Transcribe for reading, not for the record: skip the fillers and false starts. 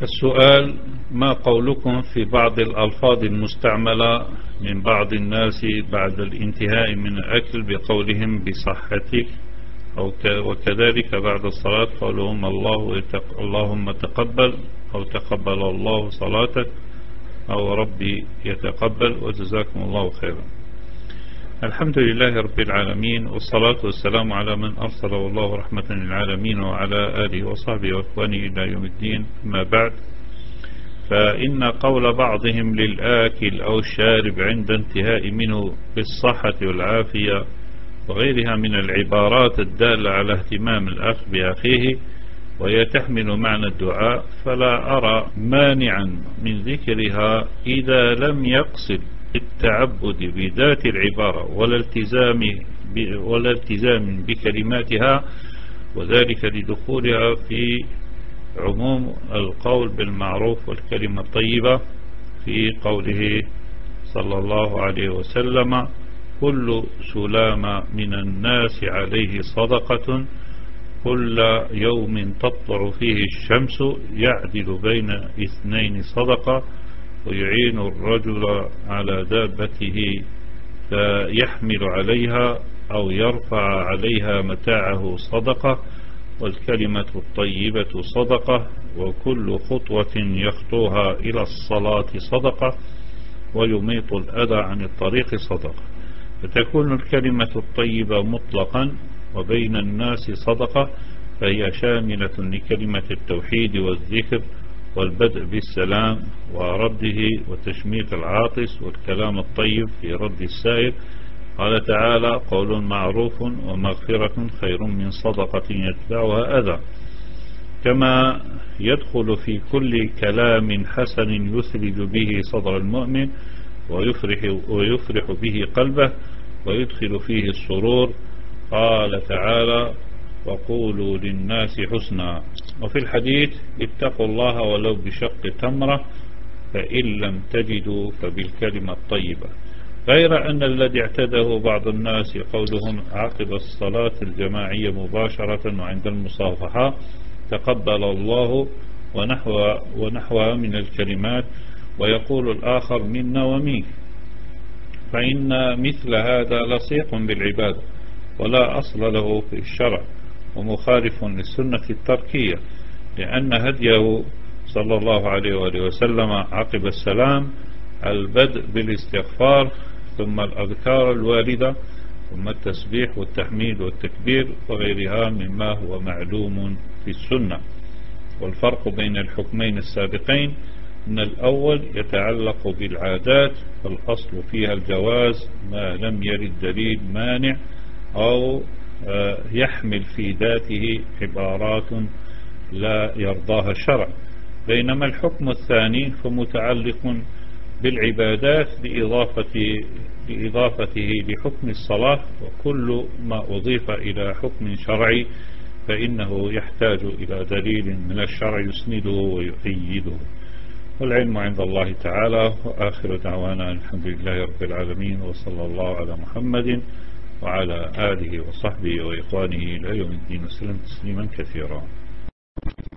السؤال: ما قولكم في بعض الألفاظ المستعملة من بعض الناس بعد الانتهاء من الأكل بقولهم بصحتك، وكذلك بعد الصلاة قولهم اللهم تقبل، أو تقبل الله صلاتك، أو ربي يتقبل وجزاكم الله خيرا. الحمد لله رب العالمين، والصلاة والسلام على من أرسله الله رحمة للعالمين وعلى آله وصحبه وإخوانه إلى يوم الدين. ما بعد، فإن قول بعضهم للآكل أو الشارب عند انتهاء منه بالصحة والعافية وغيرها من العبارات الدالة على اهتمام الأخ بأخيه وهي تحمل معنى الدعاء، فلا أرى مانعا من ذكرها إذا لم يقصد التعبد بذات العبارة ولا التزام بكلماتها، وذلك لدخولها في عموم القول بالمعروف والكلمة الطيبة في قوله صلى الله عليه وسلم: كل سلام من الناس عليه صدقة، كل يوم تطلع فيه الشمس يعدل بين اثنين صدقة، ويعين الرجل على دابته فيحمل عليها أو يرفع عليها متاعه صدقة، والكلمة الطيبة صدقة، وكل خطوة يخطوها إلى الصلاة صدقة، ويميط الأذى عن الطريق صدقة. فتكون الكلمة الطيبة مطلقا وبين الناس صدقة، فهي شاملة لكلمة التوحيد والذكر والبدء بالسلام ورده وتشميت العاطس والكلام الطيب في رد السائل. قال تعالى: قول معروف ومغفرة خير من صدقة يتبعها أذى. كما يدخل في كل كلام حسن يثلج به صدر المؤمن ويفرح به قلبه ويدخل فيه السرور. قال تعالى: وقولوا للناس حسنا. وفي الحديث: اتقوا الله ولو بشق تمرة، فإن لم تجدوا فبالكلمة الطيبة. غير أن الذي اعتده بعض الناس قولهم عقب الصلاة الجماعية مباشرة وعند المصافحة تقبل الله ونحوها من الكلمات، ويقول الآخر منا ومنك، فإن مثل هذا لصيق بالعبادة ولا أصل له في الشرع، ومخالف للسنة التركية، لأن هديه صلى الله عليه وآله وسلم عقب السلام البدء بالاستغفار، ثم الأذكار الواردة، ثم التسبيح والتحميد والتكبير وغيرها مما هو معلوم في السنة. والفرق بين الحكمين السابقين أن الأول يتعلق بالعادات، فالأصل فيها الجواز ما لم يرد دليل مانع أو يحمل في ذاته عبارات لا يرضاها الشرع، بينما الحكم الثاني فمتعلق بالعبادات بإضافته لحكم الصلاة، وكل ما أضيف إلى حكم شرعي فإنه يحتاج إلى دليل من الشرع يسنده ويؤيده. والعلم عند الله تعالى، وآخر دعوانا الحمد لله رب العالمين، وصلى الله على محمد وعلى آله وصحبه وإخوانه إلى يوم الدين، وسلم تسليما كثيرا.